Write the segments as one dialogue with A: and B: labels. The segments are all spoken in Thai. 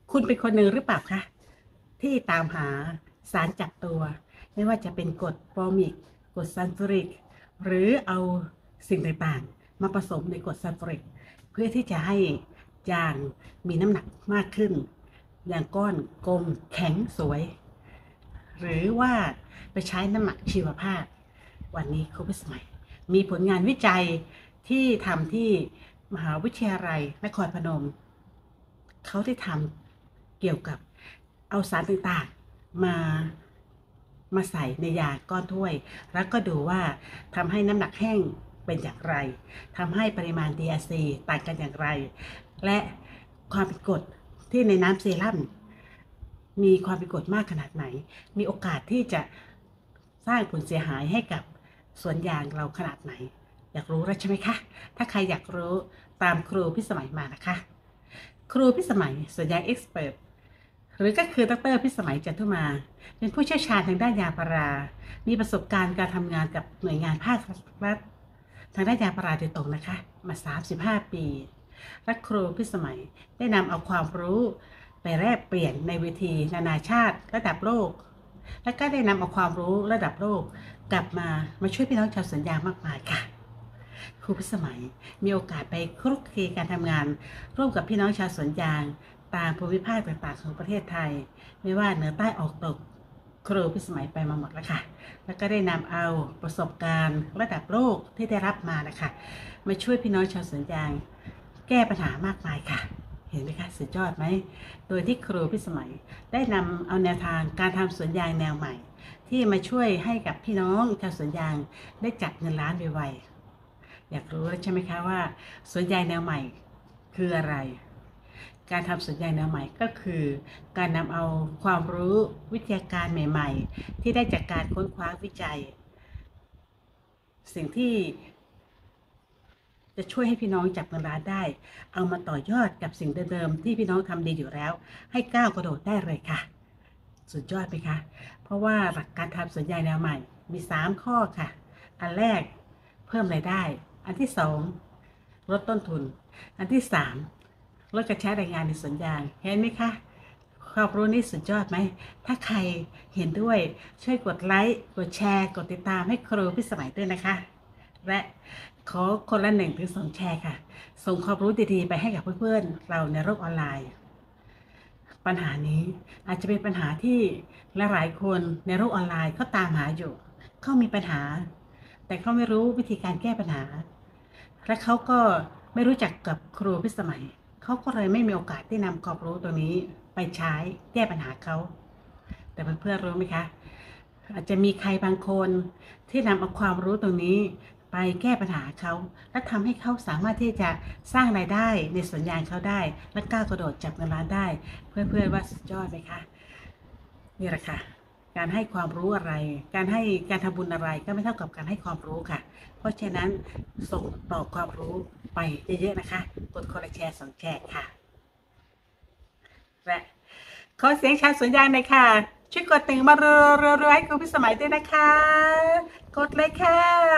A: คุณเป็นคนหนึ่งหรือเปล่าคะที่ตามหาสารจับตัวไม่ว่าจะเป็นกรดฟอร์มิกกรดซัลฟูริกหรือเอาสิ่งต่างๆมาผสมในกรดซัลฟูริกเพื่อที่จะให้ยางมีน้ำหนักมากขึ้นอย่างก้อนกลมแข็งสวยหรือว่าไปใช้น้ำหมักชีวภาพวันนี้ครูพิสมัยมีผลงานวิจัยที่ทำที่มหาวิทยาลัยนครพนมเขาได้ทำเกี่ยวกับเอาสารต่างๆมาใส่ในยาก้อนถ้วยแล้วก็ดูว่าทำให้น้ำหนักแห้งเป็นอย่างไรทำให้ปริมาณ DHC ต่างกันอย่างไรและความเป็นกรดที่ในน้ำเซรั่มมีความเป็นกรดมากขนาดไหนมีโอกาสที่จะสร้างผลเสียหายให้กับสวนยางเราขนาดไหนอยากรู้แล้วใช่ไหมคะถ้าใครอยากรู้ตามครูพิสมัยมานะคะครูพิสมัยสวนยางเอ็กซ์เพิร์ทหรือก็คือดร.พิสมัยจันทุมาเป็นผู้เชี่ยวชาญทางด้านยางพารามีประสบการณ์การทำงานกับหน่วยงานภาครัฐทางด้านยางพาราโดยตรงนะคะมา35 ปีและครูพิสมัยได้นำเอาความรู้ไปแลกเปลี่ยนในเวทีนานาชาติระดับโลกและก็ได้นำเอาความรู้ระดับโลกกลับมาช่วยพี่น้องชาวสวนยางมากมายค่ะครูพิสมัยมีโอกาสไปคลุกคลีการทำงานร่วมกับพี่น้องชาวสวนยางตามภูมิภาคต่างๆของประเทศไทยไม่ว่าเหนือใต้ออกตกครูพิสมัยไปมาหมดแล้วค่ะแล้วก็ได้นำเอาประสบการณ์ระดับโลกที่ได้รับมานะคะมาช่วยพี่น้องชาวสวนยางแก้ปัญหามากมายค่ะเห็นไหมคะสุดยอดไหมโดยที่ครูพิสมัยได้นำเอาแนวทางการทำสวนยางแนวใหม่ที่มาช่วยให้กับพี่น้องชาวสวนยางได้จับเงินล้านไวๆอยากรู้แล้วใช่ไหมคะว่าสวนยางแนวใหม่คืออะไรการทำสวนยางแนวใหม่ก็คือการนำเอาความรู้วิทยาการใหม่ๆที่ได้จากการค้นคว้าวิจัยสิ่งที่จะช่วยให้พี่น้องจับเงินล้านได้เอามาต่อยอดกับสิ่งเดิมๆที่พี่น้องทำดีอยู่แล้วให้ก้าวกระโดดได้เลยค่ะสุดยอดไหมคะเพราะว่าหลักการทำสวนยางแนวใหม่มี3 ข้อค่ะอันแรกเพิ่มรายได้อันที่2ลดต้นทุนอันที่3ลดการใช้แรงงานในสวนยางเห็นไหมคะความรู้นี้สุดยอดไหมถ้าใครเห็นด้วยช่วยกดไลค์กดแชร์กดติดตามให้ครูพิสมัยด้วยนะคะและขอคนละ1 ถึง 2 แชร์ค่ะส่งความรู้ดีๆไปให้กับเพื่อนๆเราในโลกออนไลน์ปัญหานี้อาจจะเป็นปัญหาที่หลายคนในโลกออนไลน์เขาตามหาอยู่เขามีปัญหาแต่เขาไม่รู้วิธีการแก้ปัญหาและเขาก็ไม่รู้จักกับครูพิสมัยเขาก็เลยไม่มีโอกาสที่นำความรู้ตัวนี้ไปใช้แก้ปัญหาเขาแต่เพื่อนๆรู้ไหมคะอาจจะมีใครบางคนที่นำเอาความรู้ตรงนี้ไปแก้ปัญหาเขาและทำให้เขาสามารถที่จะสร้างรายได้ในสวนยางเขาได้และก้าวกระโดดจับเงินล้านได้เพื่อนๆว่าสุดยอดไหมคะนี่แหละค่ะการให้ความรู้อะไรการทำบุญอะไรก็ไม่เท่ากับการให้ความรู้ค่ะเพราะฉะนั้นส่งต่อความรู้ไปเยอะๆนะคะกดคนละแชร์2 แชร์ค่ะและขอเสียงชาวสวนยางหน่อยค่ะช่วยกดติ่งมาเรื่อยๆให้ครูพิสมัยด้วยนะคะกดเลยค่ะ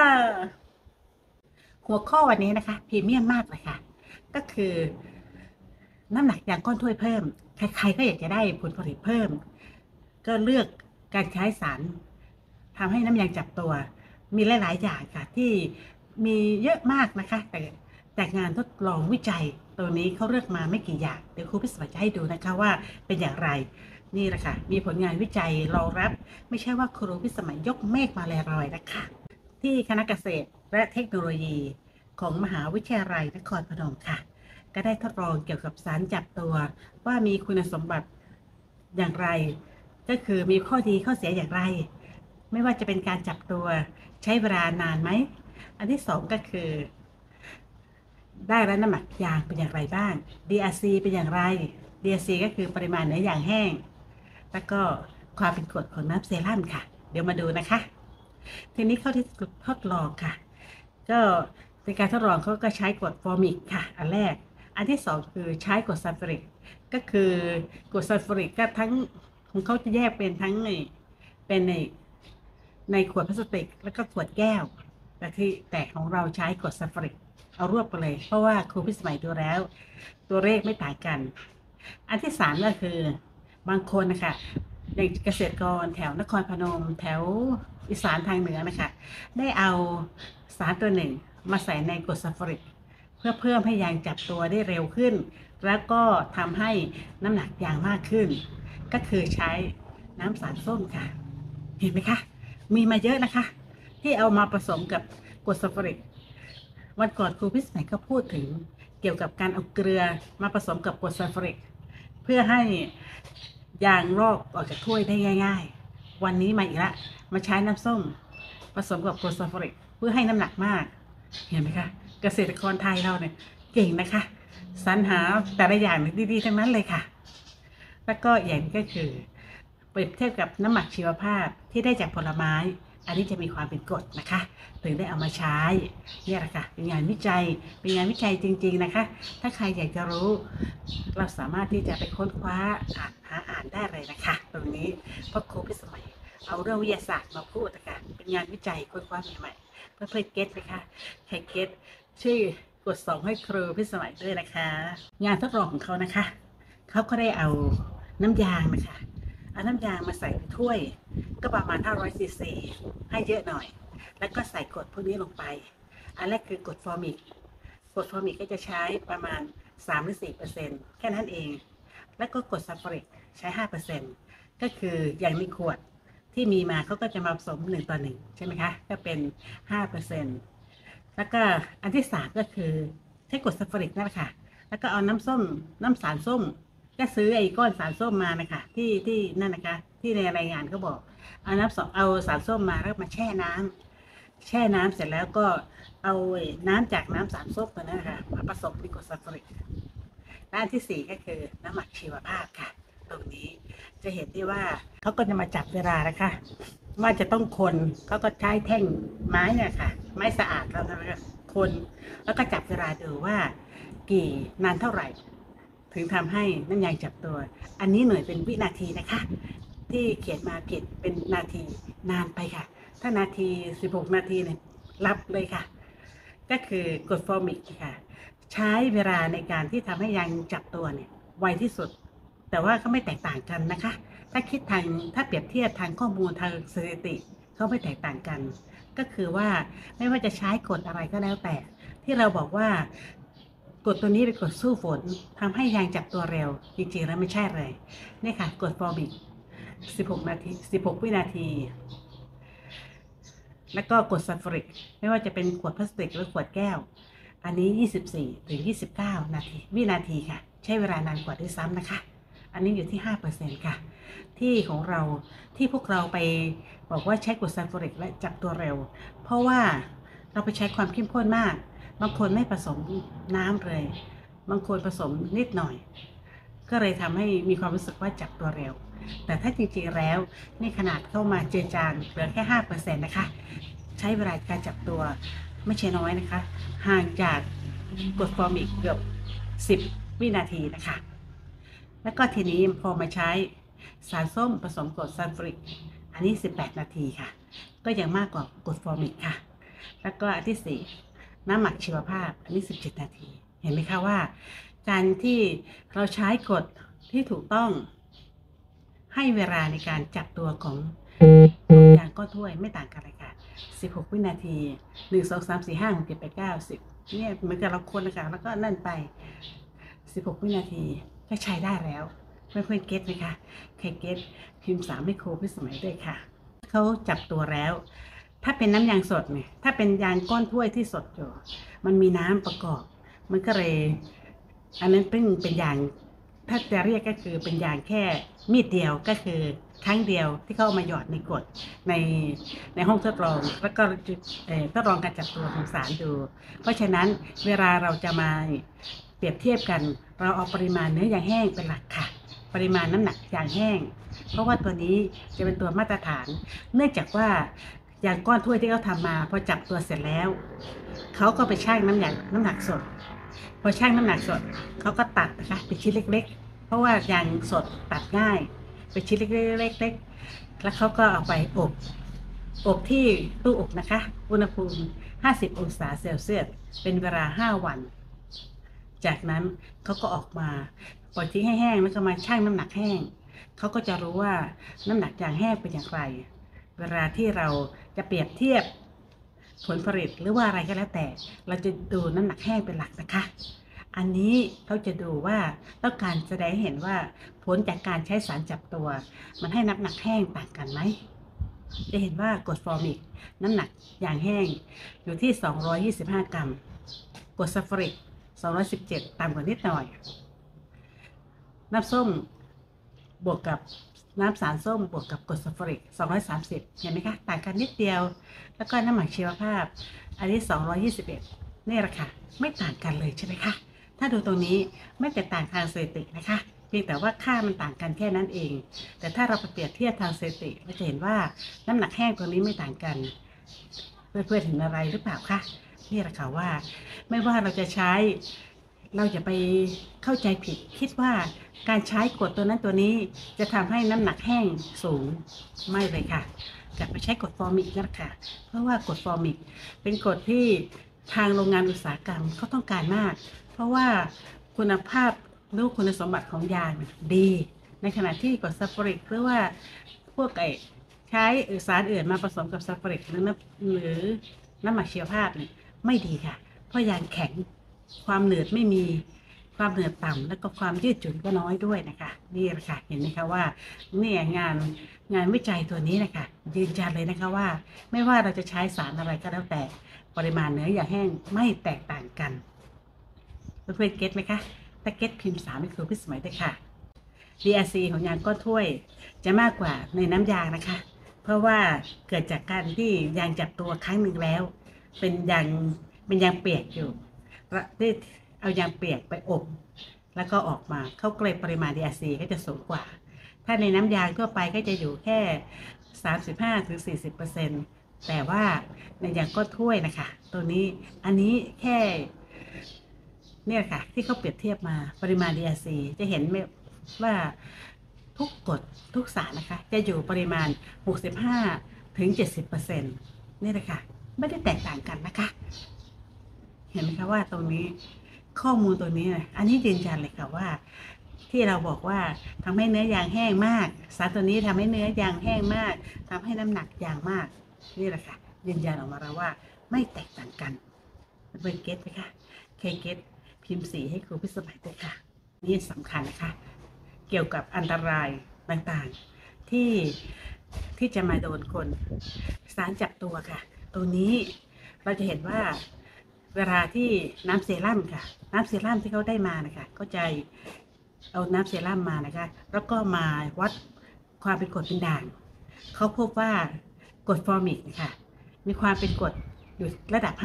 A: หัวข้อวันนี้นะคะพรีเมียมมากเลยค่ะก็คือน้ำหนักยางก้อนถ้วยเพิ่มใครๆก็อยากจะได้ผลผลิตเพิ่มก็เลือกการใช้สารทำให้น้ำยางจับตัวมีหลายๆอย่างค่ะที่มีเยอะมากนะคะแต่งานทดลองวิจัยตัวนี้เขาเลือกมาไม่กี่อย่างเดี๋ยวครูพิสมัยจะให้ดูนะคะว่าเป็นอย่างไรนี่แหละค่ะมีผลงานวิจัยรองรับไม่ใช่ว่าครูพิสมัยยกเมฆมาลอยๆนะคะที่คณะเกษตรและเทคโนโลยีของมหาวิทยาลัยนครพนมค่ะก็ได้ทดลองเกี่ยวกับสารจับตัวว่ามีคุณสมบัติอย่างไรก็คือมีข้อดีข้อเสียอย่างไรไม่ว่าจะเป็นการจับตัวใช้เวลานานไหมอันที่2ก็คือได้รับน้ำหนักยางเป็นอย่างไรบ้าง DRC เป็นอย่างไร DRC ก็คือปริมาณเนื้อยางแห้งแล้วก็ความเป็นกรดของน้ำเซรั่มค่ะเดี๋ยวมาดูนะคะทีนี้เข้าที่ทดลองค่ะก็ในการทดลองเขาก็ใช้กรดฟอร์มิกค่ะอันแรกอันที่2คือใช้กรดซัลฟูริกก็คือกรดซัลฟูริกก็ทั้งของเขาจะแยกเป็นทั้งเป็นในขวดพลาสติกแล้วก็ขวดแก้วแต่ของเราใช้กรดซัลฟูริกเอารวบไปเลยเพราะว่าครูพิสมัยดูแล้วตัวเลขไม่ต่างกันอันที่สามก็คือบางคนนะคะอย่างเกษตรกรแถวนครพนมแถวอีสานทางเหนือนะคะได้เอาสารตัวหนึ่งมาใส่ในกรดซัลฟูริกเพื่อเพิ่มให้ยางจับตัวได้เร็วขึ้นแล้วก็ทำให้น้ำหนักยางมากขึ้นก็คือใช้น้ำสารส้มค่ะเห็นไหมคะมีมาเยอะนะคะที่เอามาผสมกับกรดซัลฟูริกวันก่อนครูพิสมัยก็พูดถึงเกี่ยวกับการเอาเกลือมาผสมกับกรดซัลฟูริกเพื่อให้ยางลอกออกจากถ้วยได้ง่ายๆวันนี้มาอีกแล้วมาใช้น้ำส้มผสมกับกรดซัลฟูริกเพื่อให้น้ำหนักมากเห็นไหมคะเกษตรกรไทยเราเนี่ยเก่งนะคะสรรหาแต่ละอย่างดีๆทั้งนั้นเลยค่ะแล้วก็อย่างนี้ก็คือเปรียบเทียบกับน้ำหมักชีวภาพที่ได้จากผลไม้อันนี้จะมีความเป็นกรดนะคะถึงได้เอามาใช้เนี่ยแหละค่ะเป็นงานวิจัยจริงๆนะคะถ้าใครอยากจะรู้เราสามารถที่จะไปค้นคว้าอ่านได้เลยนะคะตรงนี้เพราะครูพิสมัยเอาเรื่องวิทยาศาสตร์มาพูดนะคะเป็นงานวิจัยค้นคว้าใหม่ๆเพื่อเก็ตนะคะใครเก็ตชื่อกด2ให้ครูพิสมัยด้วยนะคะงานทดลองของเขานะคะเขาก็ได้เอาน้ำยางนะคะเอาน้ำยางมาใส่ในถ้วยก็ประมาณ500 ซีซีให้เยอะหน่อยแล้วก็ใส่กรดพวกนี้ลงไปอันแรกคือกรดฟอร์มิกก็จะใช้ประมาณ 3-4% แค่นั้นเองแล้วก็กรดซัลฟูริกใช้ 5% ก็คืออย่างในขวดที่มีมาเขาก็จะมาผสม1:1ใช่ไหมคะก็เป็น 5%แล้วก็อันที่3ก็คือใช้กรดซัลฟูริกนั่นแหละค่ะแล้วก็เอาน้ำสารส้มก็ซื้อไอ้ก้อนสารส้มมานะคะที่นั่นนะคะที่ในรายงานเขาบอกเอาสารส้มมาแล้วมาแช่น้ำเสร็จแล้วก็เอาน้ำจากน้ำสารส้มตัวนั้นนะคะมาผสมในกรดซัลฟูริกและอันที่4ก็คือน้ำหมักชีวภาพค่ะตรงนี้จะเห็นได้ว่าเขาก็จะมาจับเวลานะคะว่าจะต้องคนเขาก็ใช้แท่งไม้เนี่ยค่ะไม้สะอาดแล้วนะคะคนแล้วก็จับเวลาดูว่ากี่นานเท่าไหร่ถึงทำให้น้ำยางจับตัวอันนี้หน่วยเป็นวินาทีนะคะที่เขียนมาผิดเป็นนาทีนานไปค่ะถ้านาที16 นาทีเนี่ยรับเลยค่ะก็คือกรดฟอร์มิกค่ะใช้เวลาในการที่ทำให้ยางจับตัวเนี่ยไวที่สุดแต่ว่าก็ไม่แตกต่างกันนะคะถ้าเปรียบเทียบทางข้อมูลทางสถิติเขาไม่แตกต่างกันก็คือว่าไม่ว่าจะใช้กรดอะไรก็แล้วแต่ที่เราบอกว่ากรดตัวนี้เป็นกรดสู้ฝนทำให้ยางจับตัวเร็วจริงๆแล้วไม่ใช่เลยนี่ค่ะกรดฟอร์มิก16 วินาทีแล้วก็กรดซัลฟูริกไม่ว่าจะเป็นขวดพลาสติกหรือขวดแก้วอันนี้24-29 วินาทีค่ะใช้เวลานานกว่าด้วยซ้ำนะคะอันนี้อยู่ที่ 5% ค่ะที่ของเราที่พวกเราไปบอกว่าใช้กรดซัลฟูริกและจับตัวเร็วเพราะว่าเราไปใช้ความเข้มข้นมากบางคนไม่ผสมน้ำเลยบางคนผสมนิดหน่อยก็เลยทำให้มีความรู้สึกว่าจับตัวเร็วแต่ถ้าจริงๆแล้วนี่ขนาดเข้ามาเจือจางเหลือแค่ 5% นะคะใช้เวลาการจับตัวไม่ใช่น้อยนะคะห่างจากกรดฟอร์มิกเกือบ10 วินาทีนะคะแล้วก็ทีนี้พอมาใช้สารส้มผสมกรดซัลฟูริกอันนี้18 นาทีค่ะก็ยังมากกว่ากรดฟอร์มิกค่ะแล้วก็อันที่4น้ำหมักชีวภาพอันนี้17 นาทีเห็นไหมคะว่าการที่เราใช้กรดที่ถูกต้องให้เวลาในการจับตัวของยางก้อนถ้วยไม่ต่างกันเลยค่ะ16 วินาที1 2 3 4 5 6 7 8 9 10เนี่ยเหมือนกับเราคนนะคะแล้วก็นั่นไป16 วินาทีก็ใช้ได้แล้วเพื่อนๆเก็ตไหมคะใครเก็ตพิมพ์3ให้ครูพิสมัยด้วยค่ะเขาจับตัวแล้วถ้าเป็นน้ำยางสดเนี่ยถ้าเป็นยางก้อนถ้วยที่สดอยู่มันมีน้ำประกอบมันก็เลยอันนั้นเป็นยางถ้าจะเรียกก็คือเป็นยางแค่มีดเดียวก็คือครั้งเดียวที่เขาเอามาหยอดในกรดในห้องทดลองแล้วก็ทดลองการจับตัวของสารดูเพราะฉะนั้นเวลาเราจะมาเปรียบเทียบกันเราเอาปริมาณเนื้อยางแห้งเป็นหลักค่ะปริมาณน้ำหนักยางแห้งเพราะว่าตัวนี้จะเป็นตัวมาตรฐานเนื่องจากว่ายางก้อนถ้วยที่เขาทำมาพอจับตัวเสร็จแล้วเขาก็ไปชั่งน้ำหนักสดพอชั่งน้ำหนักสดเขาก็ตัดนะคะเป็นชิ้นเล็กๆเพราะว่ายางสดตัดง่ายเป็นชิ้นเล็กๆแล้วเขาก็เอาไปอบที่ตู้อบนะคะอุณหภูมิ50 องศาเซลเซียสเป็นเวลา5 วันจากนั้นเขาก็ออกมาปล่อยทิ้งให้แห้งแล้วก็มาชั่งน้ำหนักแห้งเขาก็จะรู้ว่าน้ำหนักยางแห้งเป็นอย่างไรเวลาที่เราจะเปรียบเทียบผลผลิตหรือว่าอะไรก็แล้วแต่เราจะดูน้ำหนักแห้งเป็นหลักนะคะอันนี้เขาจะดูว่าต้องการแสดงให้เห็นว่าผลจากการใช้สารจับตัวมันให้น้ำหนักแห้งต่างกันไหมจะเห็นว่ากรดฟอร์มิกน้ำหนักยางแห้งอยู่ที่225 กรัมกรดซัลฟูริก217ต่ำกว่านิดหน่อยน้ำส้มบวกกับน้ำสารส้มบวกกับกรดซัลฟูริก230เห็นไหมคะต่างกันนิดเดียวแล้วก็น้ำหมักชีวภาพอันนี้221นี่แหละค่ะไม่ต่างกันเลยใช่ไหมคะถ้าดูตรงนี้ไม่แตกต่างทางสถิตินะคะเพียงแต่ว่าค่ามันต่างกันแค่นั้นเองแต่ถ้าเราไปเปรียบเทียบทางสถิติเราจะเห็นว่าน้ำหนักแห้งตรงนี้ไม่ต่างกันเพื่อนๆเห็นอะไรหรือเปล่าคะนี่แหละค่ะว่าไม่ว่าเราจะใช้เราจะไปเข้าใจผิดคิดว่าการใช้กรดตัวนั้นตัวนี้จะทำให้น้ำหนักแห้งสูงไม่เลยค่ะกลับไปใช้กรดฟอร์มิกนั่นค่ะเพราะว่ากรดฟอร์มิกเป็นกรดที่ทางโรงงานอุตสาหกรรมเขาต้องการมากเพราะว่าคุณภาพหรือคุณสมบัติของยางดีในขณะที่กรดซัลฟูริกหรือว่าพวกใช้สารอื่นมาผสมกับซัลฟูริกหรือน้ำหมักชีวภาพเนี่ยไม่ดีค่ะเพราะยางแข็งความหนืดไม่มีความหนืดต่ำแล้วก็ความยืดหยุ่นก็น้อยด้วยนะคะนี่แหละค่ะเห็นไหมคะว่าเนี่ยงานวิจัยตัวนี้นะคะยืนยันเลยนะคะว่าไม่ว่าเราจะใช้สารอะไรก็แล้วแต่ปริมาณเนื้อยางแห้งไม่แตกต่างกันเพื่อนๆเก็ตไหมคะถ้าเก็ตพิมพ์3ให้ครูพิสมัยด้วยค่ะ DRC ของยางก้อนถ้วยจะมากกว่าในน้ำยางนะคะเพราะว่าเกิดจากการที่ยางจับตัวครั้งหนึ่งแล้วเป็นยางเปียกอยู่ที่เอายางเปียกไปอบแล้วก็ออกมาเข้าเกลปริมาณ DRC ก็จะสูงกว่าถ้าในน้ำยางทั่วไปก็จะอยู่แค่ 35-40%แต่ว่าในยางก้อนถ้วยนะคะตัวนี้อันนี้แค่เนี่ยค่ะที่เขาเปรียบเทียบมาปริมาณ DRC จะเห็นว่าทุกกรดทุกสารนะคะจะอยู่ปริมาณ 65-70%นี่แหละค่ะไม่ได้แตกต่างกันนะคะเห็นไหมคะว่าตรงนี้ข้อมูลตัวนี้อันนี้ยืนยันเลยค่ะว่าที่เราบอกว่าทำให้เนื้อยางแห้งมากสารตัวนี้ทำให้เนื้อยางแห้งมากทำให้น้ำหนักยางมากนี่แหละค่ะยืนยันออกมาแล้วว่าไม่แตกต่างกันเป็นเก็ตไหมคะเคเก็ตพิมพ์สีให้ครูพิสมัยด้วยค่ะนี่สำคัญนะคะเกี่ยวกับอันตรายต่างๆที่จะมาโดนคนสารจับตัวค่ะตรงนี้เราจะเห็นว่าเวลาที่น้ำเซรั่มค่ะน้ำเซรั่มที่เขาได้มานะคะก็จะเอาน้ำเซรั่มมานะคะแล้วก็มาวัดความเป็นกรดเป็นด่างเขาพบว่ากรดฟอร์มิกนะคะมีความเป็นกรดอยู่ระดับ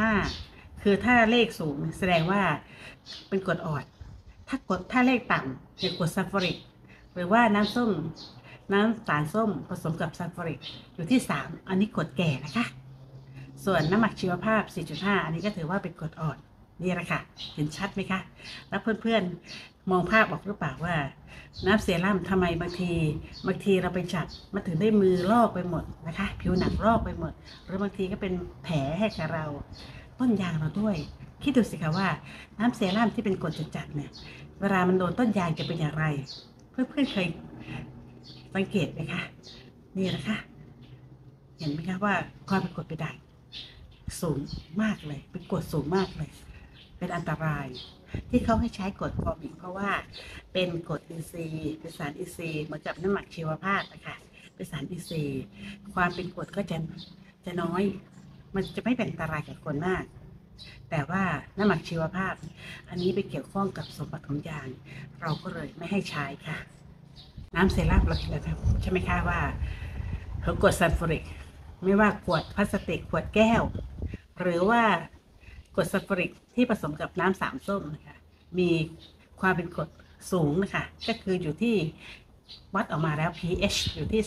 A: 5คือถ้าเลขสูงแสดงว่าเป็นกรดอ่อนถ้าเลขต่ำเป็นกรดซัลฟูริกหรือว่าน้ำสารส้มผสมกับซัลฟูริกอยู่ที่3อันนี้กรดแก่นะคะส่วนน้ำหมักชีวภาพ 4.5 อันนี้ก็ถือว่าเป็นกรดอ่อนนี่แหละค่ะเห็นชัดไหมคะแล้วเพื่อนๆมองภาพออกหรือเปล่าว่าน้ำเซรั่มทำไมบางทีเราไปจับมันถึงได้มือลอกไปหมดนะคะผิวหนังลอกไปหมดหรือบางทีก็เป็นแผลให้กับเราต้นยางเราด้วยคิดดูสิคะว่าน้ำเซรั่มที่เป็นกรดจัดๆเนี่ยเวลามันโดนต้นยางจะเป็นอย่างไรเพื่อนๆเคยสังเกตไหมคะนี่นะคะเห็นไหมคะว่าความเป็นกรดเป็นด่างสูงมากเลยเป็นกรดสูงมากเลยเป็นอันตรายที่เขาให้ใช้กรดฟอร์มิกเพราะว่าเป็นกรดอินทรีย์เป็นสารอินทรีย์เหมือนกับน้ำหมักชีวภาพนะคะเป็นสารอินทรีย์ความเป็นกรดก็จะน้อยมันจะไม่เป็นอันตรายกับคนมากแต่ว่าน้ำหมักชีวภาพอันนี้ไปเกี่ยวข้องกับสมบัติของยางเราก็เลยไม่ให้ใช้ค่ะน้ำเซรั่มเราเห็นแล้วใช่ไหมคะว่าเขากรดซัลฟูริกไม่ว่าขวดพลาสติกขวดแก้วหรือว่ากรดซัลฟูริกที่ผสมกับน้ำสามส้มนะคะมีความเป็นกรดสูงนะคะก็คืออยู่ที่วัดออกมาแล้ว pH อยู่ที่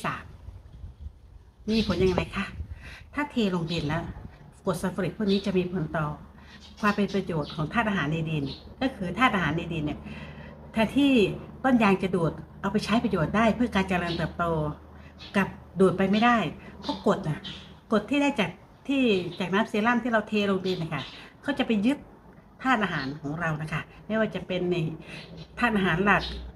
A: 3มีผลยังไงคะถ้าเทลงดินแล้วกรดซัลฟูริกพวกนี้จะมีผลต่อความเป็นประโยชน์ของธาตุอาหารในดินก็คือธาตุอาหารในดินเนี่ยแทนที่ต้นยางจะดูดเอาไปใช้ประโยชน์ได้เพื่อการเจริญเติบโตกับดูดไปไม่ได้เพราะกรดที่ได้จากน้ำเซรั่มที่เราเทลงดินนะคะเขาจะไปยึดธาตุอาหารของเรานะคะไม่ว่าจะเป็นในธาตุอาหารหลัก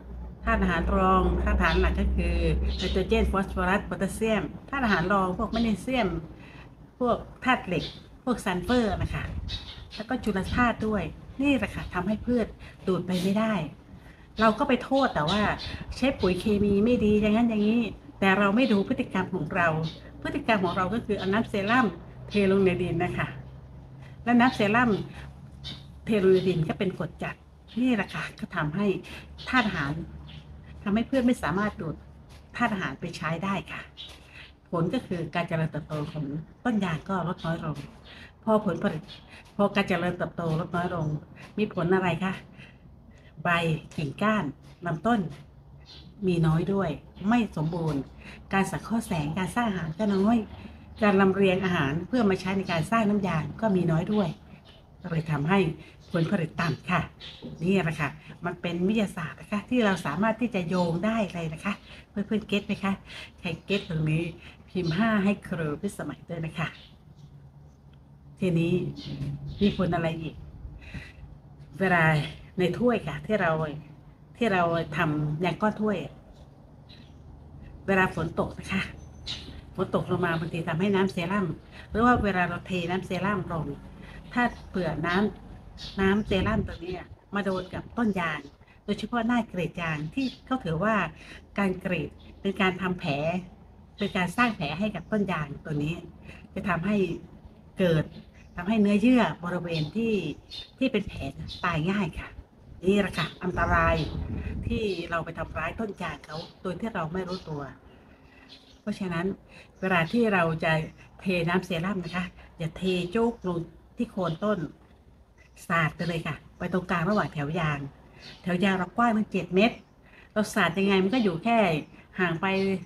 A: ธาตุอาหารรองธาตุอาหารหลักก็คือไนโตรเจนฟอสฟอรัสโพแทสเซียมธาตุอาหารรองพวกแมกนีเซียมพวกธาตุเหล็กพวกซัลเฟอร์นะคะแล้วก็จุลธาตุด้วยนี่แหละค่ะทำให้พืชดูดไปไม่ได้เราก็ไปโทษแต่ว่าใช้ปุ๋ยเคมีไม่ดีอย่างนั้นอย่างนี้แต่เราไม่ดูพฤติกรรมของเราพฤติกรรมของเราก็คือเอาน้ำเซรั่มเทลงในดินนะคะและน้ำเซรั่มเทลงในดินก็เป็นกรดจัดนี่แหละค่ะก็ทำให้ธาตุอาหารทำให้พืชไม่สามารถดูดธาตุอาหารไปใช้ได้ค่ะผลก็คือการเจริญเติบโตของต้นยางก็ลดน้อยลงพอผลผลิตพอการเจริญเติบโตลดน้อยลงมีผลอะไรคะใบกิ่งก้านลำต้นมีน้อยด้วยไม่สมบูรณ์การสังเคราะห์แสงการสร้างอาหารก็น้อยการลำเลียงอาหารเพื่อมาใช้ในการสร้างน้ำยางก็มีน้อยด้วยเลยทำให้ผลผลิตต่ำค่ะนี่แหละค่ะมันเป็นวิทยาศาสตร์นะคะที่เราสามารถที่จะโยงได้เลยนะคะเพื่อนๆเก็ตไหมคะใครเก็ตตรงนี้พิมพ์5ให้ครูพิสมัยด้วยนะคะทีนี้มีผลอะไรอีกเวลาในถ้วยค่ะที่เราทำยางก้อนถ้วยเวลาฝนตกนะคะฝนตกลงมาบางทีทำให้น้ำเซรั่มหรือว่าเวลาเราเทน้ำเซรั่มลงถ้าเผื่อน้ำเซรั่มตัวนี้มาโดนกับต้นยางโดยเฉพาะหน้ากรีดยางที่เขาถือว่าการกรีดเป็นการทำแผลเป็นการสร้างแผลให้กับต้นยางตัวนี้จะทำให้เนื้อเยื่อบริเวณที่เป็นแผลตายง่ายค่ะนี่แหละค่ะอันตรายที่เราไปทำร้ายต้นยางเขาโดยที่เราไม่รู้ตัวเพราะฉะนั้นเวลาที่เราจะเทน้ำเซรั่มนะคะอย่าเทโจกลงที่โคนต้นสาดไปเลยค่ะไปตรงกลางระหว่างแถวยางเรากว้างตั้ง7 เมตรเราสาดยังไงมันก็อยู่แค่ห่างไป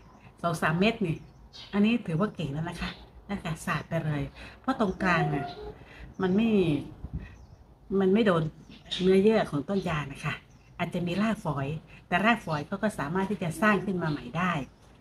A: 2-3 เมตรนี่อันนี้ถือว่าเก่งแล้วนะคะสาดไปเลยเพราะตรงกลางน่ะมันไม่โดนเนื้อเยื่อของต้นยางนะคะอาจจะมีรากฝอยแต่รากฝอยเขาก็สามารถที่จะสร้างขึ้นมาใหม่ได้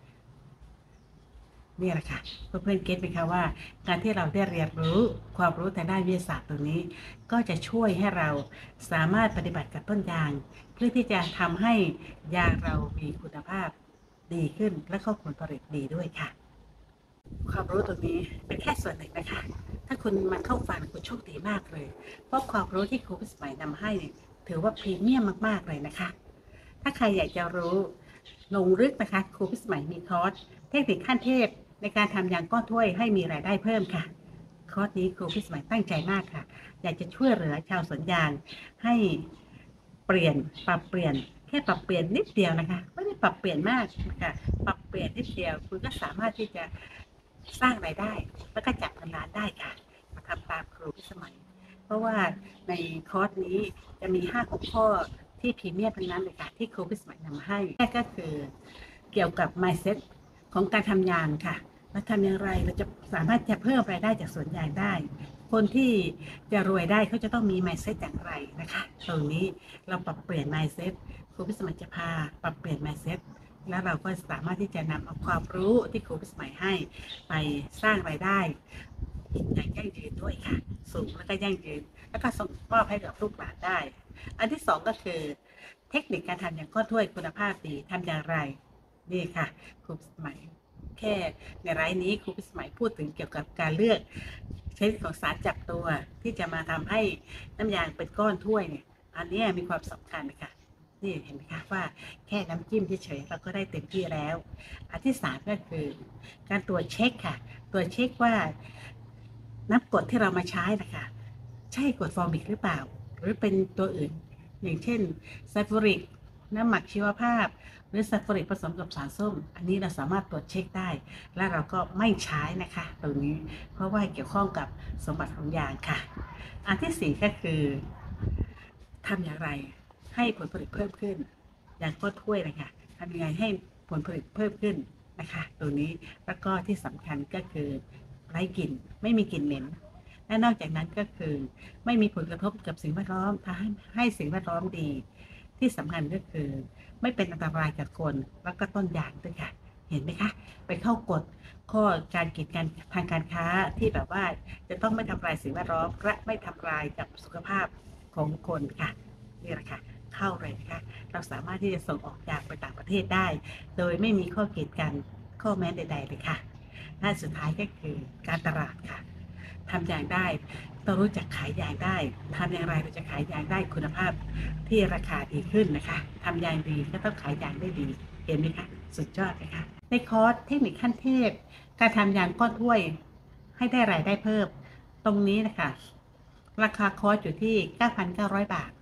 A: นี่แหละค่ะเพื่อนๆเก็ตไหมคะว่าการที่เราได้เรียนรู้ความรู้ทางด้านวิทยาศาสตร์ตรงนี้ก็จะช่วยให้เราสามารถปฏิบัติกับต้นยางเพื่อที่จะทำให้ยางเรามีคุณภาพดีขึ้นและก็ผลผลิตดีด้วยค่ะความรู้ตรงนี้เป็นแค่ส่วนหนึ่งนะคะถ้าคุณมาเข้าฟังคุณโชคดีมากเลยเพราะความรู้ที่ครูพิสมัยนำให้ถือว่าพรีเมียมมากๆเลยนะคะถ้าใครอยากจะรู้ลงลึกนะคะครูพิสมัยมีคอร์สเทคนิคขั้นเทพในการทำยางก้อนถ้วยให้มีรายได้เพิ่มค่ะคอร์สนี้ครูพิสมัยตั้งใจมากค่ะอยากจะช่วยเหลือชาวสวนยางให้ปรับเปลี่ยนแค่ปรับเปลี่ยนนิดเดียวนะคะไม่ได้ปรับเปลี่ยนมากนะคะปรับเปลี่ยนนิดเดียวคุณก็สามารถที่จะสร้างรายได้แล้วก็จับเงินล้านได้ค่ะมาทำตามครูพิสมัยเพราะว่าในคอร์สนี้จะมี5-6 ข้อที่พรีเมียมทั้งนั้นเลยค่ะที่ครูพิสมัยนำให้แรกก็คือเกี่ยวกับ mindset ของการทำยางค่ะและทำอย่างไรเราจะสามารถจะเพิ่มรายได้จากสวนยางได้คนที่จะรวยได้เขาจะต้องมี mindset อย่างไรนะคะตรงนี้เราปรับเปลี่ยน mindset ครูพิสมัยจะพาปรับเปลี่ยน mindset แล้วเราก็สามารถที่จะนำเอาความรู้ที่ครูพิสมัยให้ไปสร้างรายได้อย่างยั่งยืนด้วยค่ะสูงแล้วก็ยั่งยืนแล้วก็ส่งมอบให้กับลูกหลานได้อันที่2ก็คือเทคนิคการทำอย่างก้อนถ้วยคุณภาพดีทำอย่างไรนี่ค่ะครูพิสมัยแค่ในไลฟ์นี้ครูพิสมัยพูดถึงเกี่ยวกับการเลือกชนิดของสารจับตัวที่จะมาทำให้น้ำยางเป็นก้อนถ้วยเนี่ยอันนี้มีความสำคัญนะคะนี่เห็นไหมคะว่าแค่น้ำจิ้มเฉยๆเราก็ได้เต็มที่แล้วอันที่3ก็คือการตรวจเช็คค่ะตรวจเช็คว่าน้ำกรดที่เรามาใช้นะคะใช่กรดฟอร์มิกหรือเปล่าหรือเป็นตัวอื่นอย่างเช่นซัลฟูริกน้ำหมักชีวภาพหรือซัลฟูริกผสมกับสารส้มอันนี้เราสามารถตรวจเช็คได้และเราก็ไม่ใช้นะคะตรงนี้เพราะว่าเกี่ยวข้องกับสมบัติของยางค่ะอันที่4ก็คือทำอย่างไรให้ผลผลิตเพิ่มขึ้นอย่างก้อนถ้วยนะคะทำยังไงให้ผลผลิตเพิ่มขึ้นนะคะตรงนี้แล้วก็ที่สำคัญก็คือไร้กลิ่นไม่มีกลิ่นเหม็นและนอกจากนั้นก็คือไม่มีผลกระทบกับสิ่งแวดล้อมทำให้สิ่งแวดล้อมดีที่สำคัญก็คือไม่เป็นอันตรายกับคนแล้วก็ต้นยางด้วยค่ะเห็นไหมคะไปเข้ากฎข้อการกีดกันทางการค้าที่แบบว่าจะต้องไม่ทำลายสิ่งแวดล้อมและไม่ทำลายกับสุขภาพของคนค่ะนี่แหละค่ะเข้าเลยนะคะเราสามารถที่จะส่งออกจากไปต่างประเทศได้โดยไม่มีข้อกีดกันข้อแม้ใดๆเลยค่ะด้านสุดท้ายก็คือการตลาดค่ะทำอย่างได้ต้องรู้จักขายยางได้ทำอย่างไรเราจะขายยางได้คุณภาพที่ราคาดีขึ้นนะคะทำยางดีก็ต้องขายยางได้ดีเห็นไหมคะสุดยอดเลยค่ะในคอร์สเทคนิคขั้นเทพการทำยางก้อนถ้วยให้ได้รายได้เพิ่มตรงนี้นะคะราคาคอร์สอยู่ที่ 9,900 บาท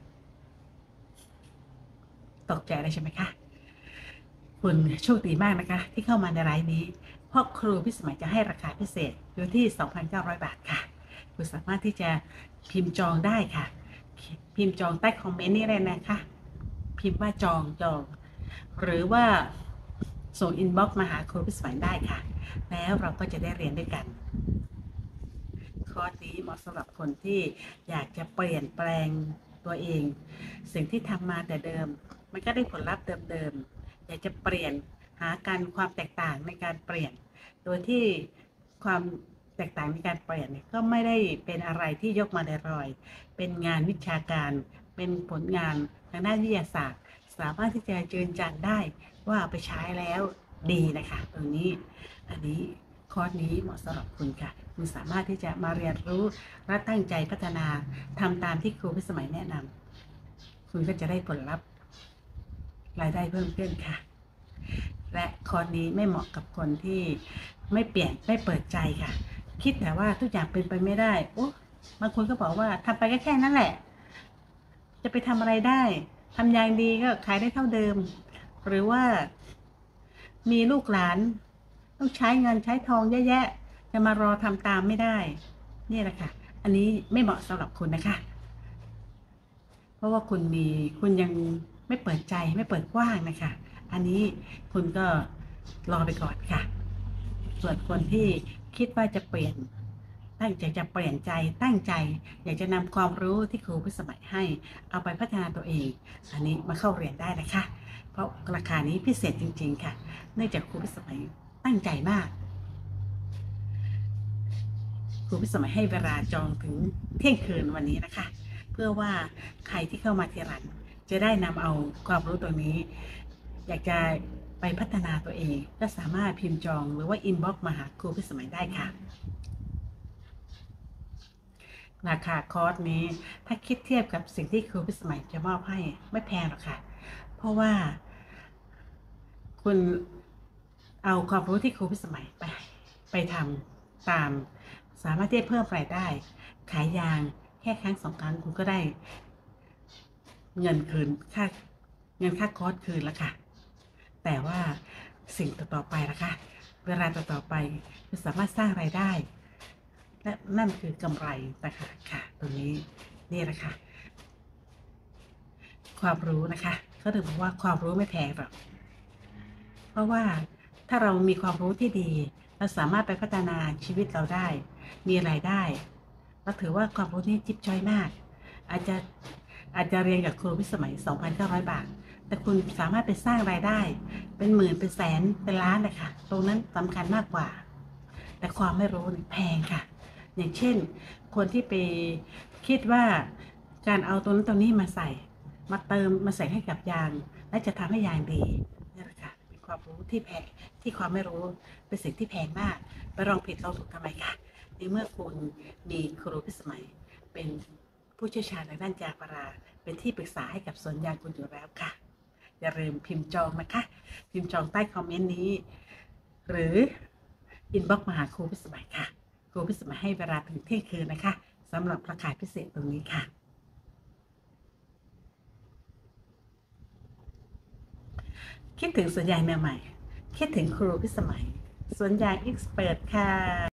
A: ตกใจเลยใช่ไหมคะคุณโชคดีมากนะคะที่เข้ามาในรายนี้เพราะครูพิสมัยจะให้ราคาพิเศษอยู่ที่ 2,900 บาทค่ะคุณสามารถที่จะพิมพ์จองได้ค่ะพิมพ์จองใต้คอมเมนต์นี้เลยนะคะพิมพ์ว่าจองหรือว่าส่งอินบ็อกซ์มาหาครูพิสมัยได้ค่ะแล้วเราก็จะได้เรียนด้วยกันคอร์สนี้เหมาะสำหรับคนที่อยากจะเปลี่ยนแปลงตัวเองสิ่งที่ทำมาแต่เดิมมันก็ได้ผลลัพธ์เดิมๆอยากจะเปลี่ยนหาการความแตกต่างในการเปลี่ยนโดยที่ความแตกต่างในการเปลี่ยนก็ไม่ได้เป็นอะไรที่ยกมาลอยๆเป็นงานวิชาการเป็นผลงานทางด้านวิทยาศาสตร์สามารถที่จะยืนยันได้ว่าเอาไปใช้แล้วดีนะคะตรงนี้อันนี้คอร์สนี้เหมาะสำหรับคุณค่ะคุณสามารถที่จะมาเรียนรู้และตั้งใจพัฒนาทำตามที่ครูพิสมัยแนะนำคุณก็จะได้ผลลัพธ์รายได้เพิ่มขึ้นค่ะและคอร์สนี้ไม่เหมาะกับคนที่ไม่เปิดใจค่ะคิดแต่ว่าทุกอย่างเป็นไปไม่ได้โอ้บางคนก็บอกว่าทำไปแค่นั้นแหละจะไปทำอะไรได้ทำอย่างดีก็ขายได้เท่าเดิมหรือว่ามีลูกหลานต้องใช้เงินใช้ทองเยอะแยะจะมารอทำตามไม่ได้นี่แหละค่ะอันนี้ไม่เหมาะสำหรับคุณนะคะเพราะว่าคุณยังไม่เปิดใจไม่เปิดกว้างนะคะอันนี้คุณก็รอไปก่อนค่ะส่วนคนที่คิดว่าจะเปลี่ยนตั้งใจจะเปลี่ยนใจตั้งใจอยากจะนำความรู้ที่ครูพิสมัยให้เอาไปพัฒนาตัวเองอันนี้มาเข้าเรียนได้นะคะเพราะราคานี้พิเศษจริงๆค่ะเนื่องจากครูพิสมัยตั้งใจมากครูพิสมัยให้เวลาจองถึงเที่ยงคืนวันนี้นะคะเพื่อว่าใครที่เข้ามาทีหลังจะได้นำเอาความรู้ตัวนี้อยากจะไปพัฒนาตัวเองก็สามารถพิมพ์จองหรือว่าอินบ็อกซ์มาหาครูพิสมัยได้ค่ะราคาคอร์สนี้ถ้าคิดเทียบกับสิ่งที่ครูพิสมัยจะมอบให้ไม่แพงหรอกค่ะเพราะว่าคุณเอาความรู้ที่ครูพิสมัยไปทำตามสามารถที่จะเพิ่มรายได้ขายยางแค่ครั้ง2 ครั้งคุณก็ได้เงินคืนเงินค่าคอร์สคืนแล้วค่ะแต่ว่าสิ่งต่อไปนะคะเวลาต่อไปคุณสามารถสร้างรายได้และนั่นคือกำไรนะคะค่ะตรงนี้นี่แหละค่ะความรู้นะคะเขาถึงบอกว่าความรู้ไม่แพงหรอกเพราะว่าถ้าเรามีความรู้ที่ดีเราสามารถไปพัฒนาชีวิตเราได้มีรายได้เราถือว่าความรู้นี้จิ๊บจ้อยมากอาจจะเรียนกับครูพิสมัย 2,900 บาทแต่คุณสามารถไปสร้างรายได้เป็นหมื่นเป็นแสนเป็นล้านเลยค่ะตรงนั้นสำคัญมากกว่าแต่ความไม่รู้แพงค่ะอย่างเช่นคนที่ไปคิดว่าการเอาตัวนั้นตัวนี้มาใส่มาใส่ให้กับยางและจะทำให้ยางดีนี่แหละค่ะเป็นความรู้ที่แพงที่ความไม่รู้เป็นสิ่งที่แพงมากไปลองผิดลองถูกทำไมคะในเมื่อคุณมีครูพิสมัยเป็นผู้เชี่ยวชาญในด้านยางพาราเป็นที่ปรึกษาให้กับสวนยางคุณอยู่แล้วค่ะอย่าลืมพิมพ์จองนะคะพิมพ์จองใต้คอมเมนต์นี้หรืออินบ็อกซ์มาหาครูพิสมัยค่ะครูพิสมัยให้เวลาถึงเที่ยงคืนนะคะสำหรับราคาพิเศษตรงนี้ค่ะคิดถึงสวนยางแนวใหม่คิดถึงครูพิสมัยสวนยางเอ็กซ์เพิร์ทค่ะ